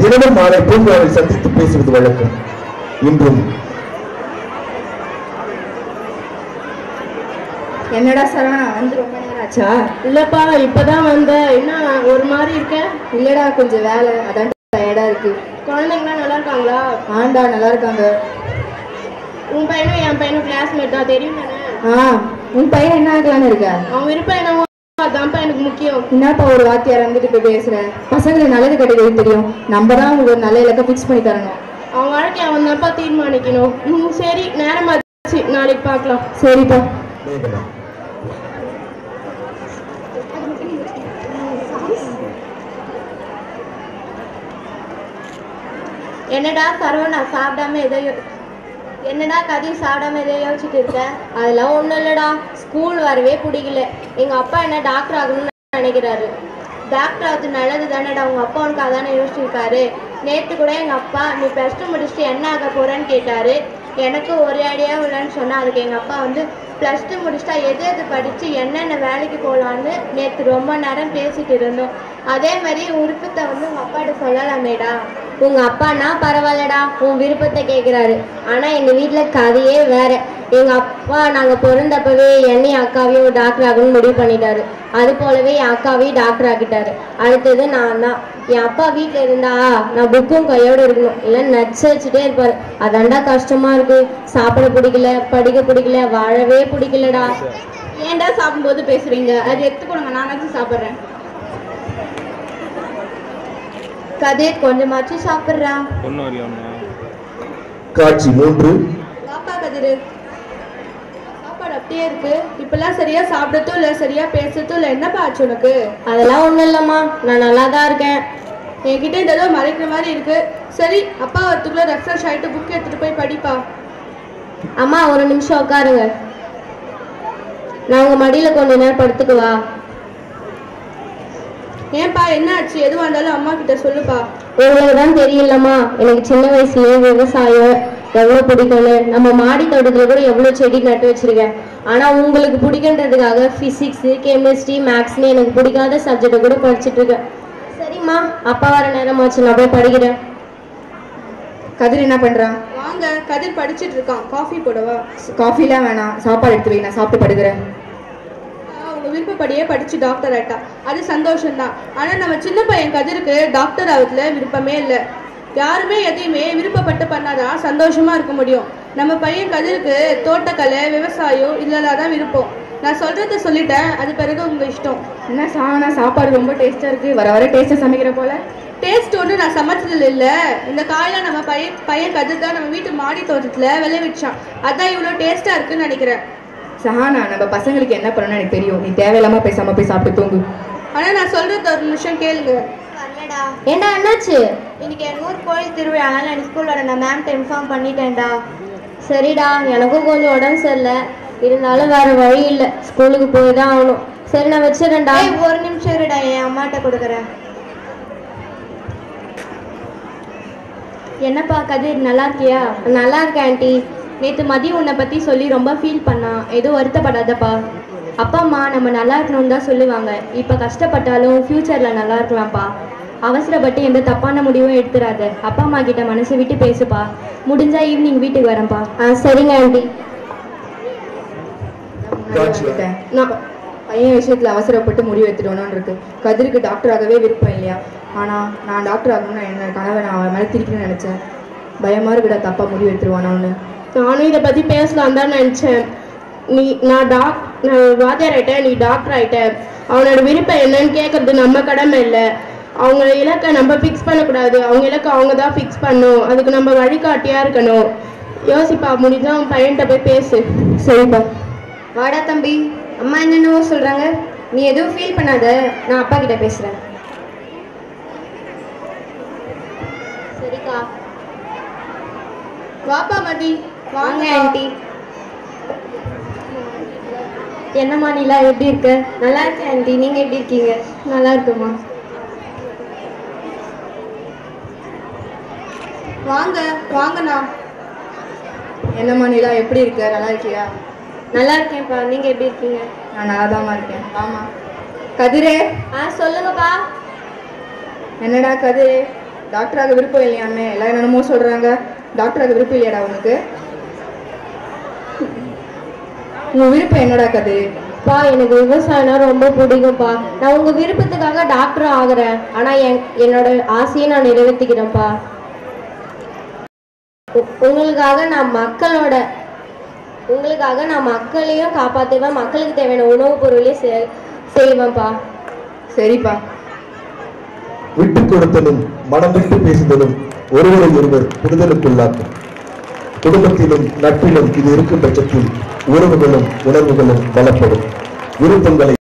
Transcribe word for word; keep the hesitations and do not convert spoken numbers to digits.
தினமும் மாலை பூங்காவில் சந்தித்து பேசுவது வழக்கம். இன்றும் என்னடா சரவணா வந்து ரொம்ப நேரம் ஆச்சா? இல்லப்பா இப்பதான் வந்த. என்ன ஒரு மாதிரி இருக்க? இல்லடா கொஞ்சம் வேலை, அதான் டயர்டா இருக்கு. குழந்தைங்களாம் நல்லா இருக்காங்களா? ஆண்டா நல்லா இருக்காங்க. உன் பையனும் என் பையனும் கிளாஸ்மேட் தான், தெரியும் தானே? ஆ, உன் பையன் என்ன ஆகலான்னு இருக்க? அவன் விருப்பம் என்னவோ அதான்ப்பா எனக்கு முக்கியம். என்னப்பா ஒரு வாத்தியார் வந்துட்டு போய் பேசுற? பசங்களுக்கு நல்லது கெட்டது தெரியும், நம்ம தான் அவங்களுக்கு ஒரு நல்ல இலக்க ஃபிக்ஸ் பண்ணி தரணும். அவன் வாழ்க்கை அவன் தான்ப்பா தீர்மானிக்கணும். ம் சரி, நேரமாச்சு, நாளைக்கு பார்க்கலாம். சரிப்பா. என்னடா சரவணா சாப்பிடாம எதோ என்னடா கதிர் சாப்பிடாம எதோ யோசிச்சுட்டு இருக்க? அதெல்லாம் ஒன்றும் இல்லைடா, ஸ்கூல் வரவே பிடிக்கல. எங்கள் அப்பா என்ன டாக்டர் ஆகணும்னு நினைக்கிறாரு. டாக்டர் ஆகுது நல்லது தானேடா, உங்கள் அப்பா உனக்கு அதானே யோசிச்சிருக்காரு. நேற்று கூட எங்கள் அப்பா நீ ப்ளஸ் டூ முடிச்சுட்டு என்ன ஆக போகிறேன்னு கேட்டார். எனக்கு ஒரு ஐடியாவும் இல்லைன்னு சொன்னால் அதுக்கு எங்கள் அப்பா வந்து ப்ளஸ் டூ முடிச்சுட்டா எது எது படித்து என்னென்ன வேலைக்கு போகலான்னு நேற்று ரொம்ப நேரம் பேசிகிட்டு இருந்தோம். அதே மாதிரி விருப்பத்தை வந்து உங்கள் அப்பாட்ட சொல்லலாமேடா. உங்கள் அப்பானா பரவாயில்லடா, உன் விருப்பத்தை கேட்குறாரு. ஆனால் எங்கள் வீட்டில் கதையே வேறு. எங்கள் அப்பா நாங்கள் பிறந்தப்பவே என்னையும் அக்காவையும் டாக்டர் ஆகணும்னு முடிவு பண்ணிட்டாரு. அது போலவே என் அக்காவையும் டாக்டர் ஆக்கிட்டாரு. அடுத்தது நான் தான். என் அப்பா வீட்டில் இருந்தா நான் புக்கும் கையோடு இருக்கணும், இல்லை நச்சு வச்சுட்டே இருப்பார். அதாண்டா கஷ்டமாக இருக்குது. சாப்பிட பிடிக்கல, படிக்க பிடிக்கல, வாழவே பிடிக்கலடா. ஏன்டா சாப்பிடும்போது பேசுறீங்க? அது எடுத்து கொடுங்க, நானாச்சும் சாப்பிட்றேன். கதிர் கொஞ்சமாச்சு சாப்பிட்றா. காட்சி மூன்று. பாப்பா கதிர், சாப்பாடு அப்படியே இருக்கு. இப்பெல்லாம் சரியா சாப்பிடத்தும் இல்லை, சரியா பேசுறதும் இல்லை. என்னப்பா ஆச்சு உனக்கு? அதெல்லாம் ஒன்றும் இல்லைம்மா, நான் நல்லா தான் இருக்கேன். என்கிட்ட இந்த ஏதோ மறைக்கிற மாதிரி இருக்கு. சரி, அப்பா வரத்துக்குள்ள ரெஃப்ரெஷ் ஆகிட்டு புக் எடுத்துட்டு போய் படிப்பா. அம்மா ஒரு நிமிஷம் உட்காருங்க, நான் உங்க மடியில கொஞ்ச நேரம் படுத்துக்குவா. ஏன்பா என்ன ஆச்சு? எதுவாக இருந்தாலும் அம்மா கிட்ட சொல்லுப்பா. உங்களுக்கு தான் தெரியலம்மா, எனக்கு சின்ன வயசுலயே விவசாயம் எவ்வளோ பிடிக்கும்னு. நம்ம மாடி தோட்டத்துல கூட எவ்வளோ செடி நட்டு வச்சிருக்கேன். ஆனால் உங்களுக்கு பிடிக்குன்றதுக்காக ஃபிசிக்ஸு கெமிஸ்ட்ரி மேக்ஸ்னு எனக்கு பிடிக்காத சப்ஜெக்டை கூட படிச்சுட்டு இருக்கேன். சரிம்மா, அப்பா வர நேரமாச்சு, நான் போய் படிக்கிறேன். கதிர் என்ன பண்றான்? வாங்க, கதிர் படிச்சுட்டு இருக்கான். காஃபி போடவா? காஃபிலாம் வேணாம், சாப்பாடு எடுத்து வை, நான் சாப்பிட்டு படுக்கிறேன். அவங்க விருப்பப்படியே படிச்சு டாக்டர் ஆயிட்டா, அது சந்தோஷம்தான். ஆனா நம்ம சின்ன பையன் கதிருக்கு டாக்டர் ஆகுதுல விருப்பமே இல்லை. யாருமே எதையுமே விருப்பப்பட்டு பண்ணாதான் சந்தோஷமா இருக்க முடியும். நம்ம பையன் கதிருக்கு தோட்டக்கலை விவசாயம் இதெல்லாம் தான் விருப்பம். நான் சொல்றத சொல்லிட்டேன், அது பிறகு உங்க இஷ்டம். என்ன சாணா சாப்பாடு ரொம்ப டேஸ்டா இருக்கு, வர வர டேஸ்டா சமைக்கிற போல. டேஸ்ட் ஒன்று நான் சமைச்சதில் இல்லை. இந்த காயெல்லாம் நம்ம பையன் பையன் கதிர் தான் நம்ம வீட்டு மாடி தோட்டத்தில் விளைவிச்சான். அதான் இவ்வளோ டேஸ்டா இருக்குன்னு நினைக்கிறேன். சஹானா, நம்ம பசங்களுக்கு என்ன பண்ணணும்னு எனக்கு தெரியும், நீ தேவையில்லாம பேசாம போய் சாப்பிட்டு தூங்கு. ஆனா நான் சொல்றது ஒரு நிமிஷம் கேளுங்க. வரலடா. ஏண்டா என்னாச்சு? இன்னைக்கு என் ஊர் கோயில் திருவிழா, அதனால எனக்கு ஸ்கூல் வர நான் மேம்கிட்ட இன்ஃபார்ம் பண்ணிட்டேன்டா. சரிடா, எனக்கும் கொஞ்சம் உடம்பு சரியில்லை, இருந்தாலும் வேற வழி இல்லை, ஸ்கூலுக்கு போய் தான் ஆகணும். சரி நான் வச்சிடறேன்டா. ஒரு நிமிஷம் இருடா, என் அம்மாட்ட கொடுக்குறேன். என்னப்பா கதிர், நல்லா இருக்கியா? நல்லா இருக்கேன் ஆண்டி. நேற்று மதியம் உன்னை பற்றி சொல்லி ரொம்ப ஃபீல் பண்ணான். எதுவும் வருத்தப்படாதப்பா. அப்பா அம்மா நம்ம நல்லா இருக்கணும்னு தான் சொல்லுவாங்க. இப்போ கஷ்டப்பட்டாலும் ஃப்யூச்சரில் நல்லா இருக்கலாம்ப்பா. அவசரப்பட்டு எந்த தப்பான முடிவும் எடுத்துடாத. அப்பா அம்மா கிட்ட மனசை விட்டு பேசுப்பா. முடிஞ்சா ஈவினிங் வீட்டுக்கு வரேன்ப்பா. ஆ சரிங்க ஆண்டி. நான் பையன் விஷயத்துல அவசரப்பட்டு முடிவு எடுத்துட்டோன்னு இருக்கு. கதிருக்கு டாக்டர் ஆகவே விருப்பம் இல்லையா? ஆனா நான் டாக்டர் ஆகணும்னு என்ன கனவை நான் அவன் மேலே திரிக்கணும்னு நினைச்சேன். பயமா இருக்குடா, தப்பா முடிவு எடுத்துருவானு. நானும் இதை பற்றி பேசலாம் தான் நினச்சேன். நீ நான் டாக் நான் வாத்தியார் ஆகிட்டேன், நீ டாக்டர் ஆகிட்ட. அவனோட விருப்பம் என்னன்னு கேட்கறது நம்ம கடமை இல்லை. அவங்க இலக்கை நம்ம ஃபிக்ஸ் பண்ணக்கூடாது, அவங்க இலக்கை அவங்க தான் ஃபிக்ஸ் பண்ணணும். அதுக்கு நம்ம வழிகாட்டியாக இருக்கணும். யோசிப்பா, முடிஞ்சா அவன் பையன்கிட்ட போய் பேசு. சரிப்பா. வாடா தம்பி, அம்மா என்னென்னவோ சொல்கிறாங்க, நீ எதுவும் ஃபீல் பண்ணாத, நான் அப்பா கிட்ட பேசுகிறேன். சரிக்கா. வாப்பா மதி. வாங்க ஆண்டி. என்னம்மா நீலா, எப்படி இருக்க? நல்லா இருக்கேன் ஆண்டி, நீங்கள் எப்படி இருக்கீங்க? நல்லா இருக்குமா. வாங்க வாங்கண்ணா. என்னம்மா நீலா, எப்படி இருக்க? நல்லா இருக்கியா? நல்லா இருக்கேன்ப்பா, நீங்கள் எப்படி இருக்கீங்க? நான் நல்லா தான்மா இருக்கேன். ஆமா கதிரே. ஆ சொல்லுங்கப்பா. என்னடா கதிரே, டாக்டராக விருப்பம் இல்லையாமே எல்லாம் என்னென்னமோ சொல்கிறாங்க. டாக்டராக விருப்பம் இல்லையாடா உனக்கு? உங்கள் விருப்பம் என்னடா கதிர்? பா எனக்கு விவசாயம்னா ரொம்ப பிடிக்கும்ப்பா. நான் உங்கள் விருப்பத்துக்காக டாக்டர் ஆகுறேன். ஆனால் என் என்னோட ஆசையை நான் நிறைவேற்றிக்கிறேன்ப்பா. உங்களுக்காக நான் மக்களோட உங்களுக்காக நான் மக்களையும் காப்பாற்றுவேன். மக்களுக்கு தேவையான உணவுப் பொருளையும் செ செய்வேன்ப்பா. சரிப்பா. விட்டு கொடுத்தலும் மனம் விட்டு பேசுதலும் ஒருவரை ஒருவர் புரிதலுக்குள்ளாக்கும். குடும்பத்திலும் நட்பிலும் இது இருக்கும் பட்சத்தில் உறவுகளும் உணர்வுகளும் பலப்படும். விருப்பங்களை